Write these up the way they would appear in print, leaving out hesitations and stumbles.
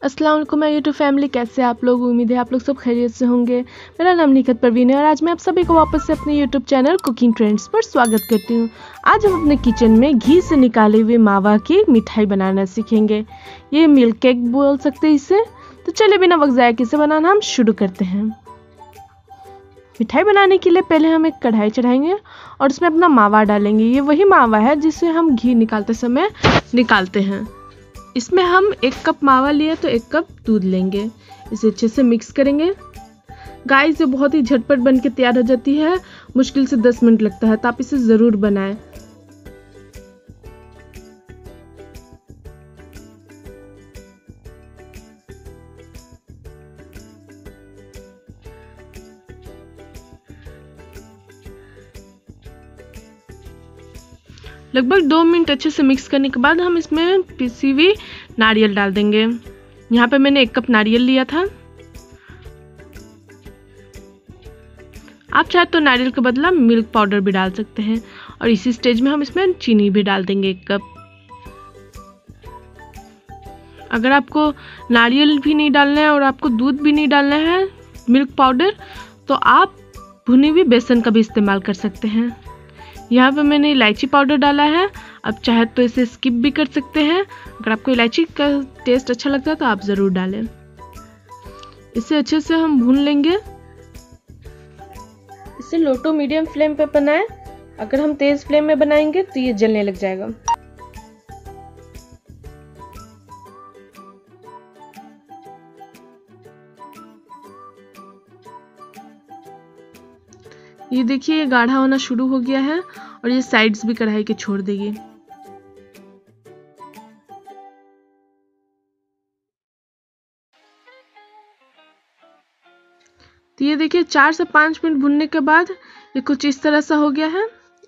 अस्सलाम वालेकुम my YouTube family, कैसे आप लोग। उम्मीद है आप लोग सब खैरियत से होंगे। मेरा नाम निखत परवीन है और आज मैं आप सभी को वापस से अपने यूट्यूब चैनल कुकिंग ट्रेंड्स पर स्वागत करती हूँ। आज हम अपने किचन में घी से निकाले हुए मावा की मिठाई बनाना सीखेंगे। ये मिल्क केक बोल सकते हैं इसे। तो चलिए बिना वक्त ज़ाया किए बनाना हम शुरू करते हैं। मिठाई बनाने के लिए पहले हम एक कढ़ाई चढ़ाएंगे और उसमें अपना मावा डालेंगे। ये वही मावा है जिसे हम घी निकालते समय निकालते हैं। इसमें हम 1 कप मावा लिए तो 1 कप दूध लेंगे। इसे अच्छे से मिक्स करेंगे। गाइस, ये बहुत ही झटपट बन के तैयार हो जाती है। मुश्किल से 10 मिनट लगता है, तो आप इसे ज़रूर बनाएं। लगभग 2 मिनट अच्छे से मिक्स करने के बाद हम इसमें पिसी हुई नारियल डाल देंगे। यहाँ पे मैंने 1 कप नारियल लिया था। आप चाहे तो नारियल के बदला मिल्क पाउडर भी डाल सकते हैं। और इसी स्टेज में हम इसमें चीनी भी डाल देंगे 1 कप। अगर आपको नारियल भी नहीं डालना है और आपको दूध भी नहीं डालना है, मिल्क पाउडर, तो आप भुनी हुई बेसन का भी इस्तेमाल कर सकते हैं। यहाँ पे मैंने इलायची पाउडर डाला है। आप चाहे तो इसे स्किप भी कर सकते हैं। अगर आपको इलायची का टेस्ट अच्छा लगता है तो आप ज़रूर डालें। इसे अच्छे से हम भून लेंगे। इसे लो टू मीडियम फ्लेम पे बनाएं। अगर हम तेज़ फ्लेम में बनाएंगे तो ये जलने लग जाएगा। ये देखिए, ये गाढ़ा होना शुरू हो गया है और ये साइड्स भी कढ़ाई के छोड़ देगी। तो ये देखिए, 4 से 5 मिनट भुनने के बाद ये कुछ इस तरह सा हो गया है।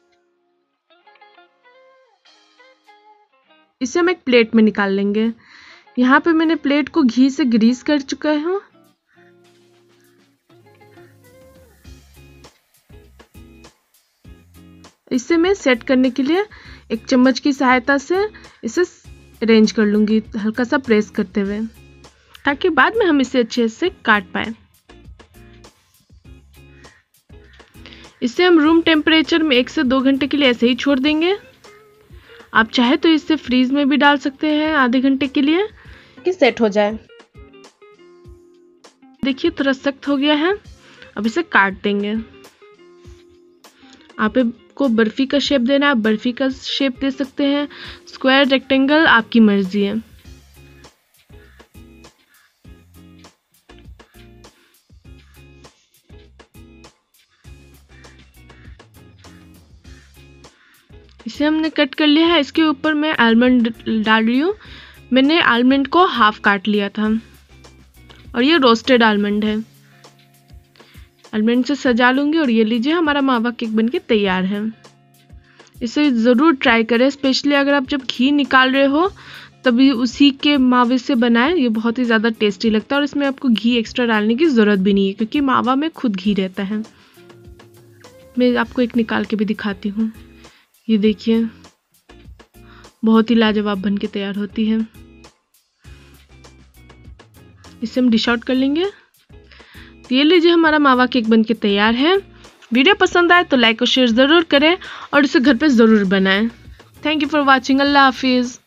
इसे हम एक प्लेट में निकाल लेंगे। यहाँ पे मैंने प्लेट को घी से ग्रीस कर चुका हूँ। इसे मैं सेट करने के लिए एक चम्मच की सहायता से इसे अरेंज कर लूँगी, हल्का सा प्रेस करते हुए, ताकि बाद में हम इसे अच्छे से काट पाए। इसे हम रूम टेम्परेचर में 1 से 2 घंटे के लिए ऐसे ही छोड़ देंगे। आप चाहे तो इसे फ्रीज में भी डाल सकते हैं आधे घंटे के लिए कि सेट हो जाए। देखिए, थोड़ा सख्त हो गया है। अब इसे काट देंगे। आपको बर्फी का शेप देना है, आप बर्फी का शेप दे सकते हैं। स्क्वायर, रेक्टेंगल, आपकी मर्जी है। इसे हमने कट कर लिया है। इसके ऊपर मैं आलमंड डाल रही हूँ। मैंने आलमंड को हाफ काट लिया था और ये रोस्टेड आलमंड है। आलमंड से सजा लूँगी और ये लीजिए, हमारा मावा केक बनके तैयार है। इसे ज़रूर ट्राई करें, स्पेशली अगर आप जब घी निकाल रहे हो तभी उसी के मावे से बनाएं। ये बहुत ही ज़्यादा टेस्टी लगता है और इसमें आपको घी एक्स्ट्रा डालने की ज़रूरत भी नहीं है, क्योंकि मावा में खुद घी रहता है। मैं आपको एक निकाल के भी दिखाती हूँ। ये देखिए, बहुत ही लाजवाब बन के तैयार होती है। इसे हम डिश आउट कर लेंगे। तो ये लीजिए, हमारा मावा केक बनके तैयार है। वीडियो पसंद आए तो लाइक और शेयर ज़रूर करें और इसे घर पे ज़रूर बनाएं। Thank you for watching. अल्लाह हाफिज़।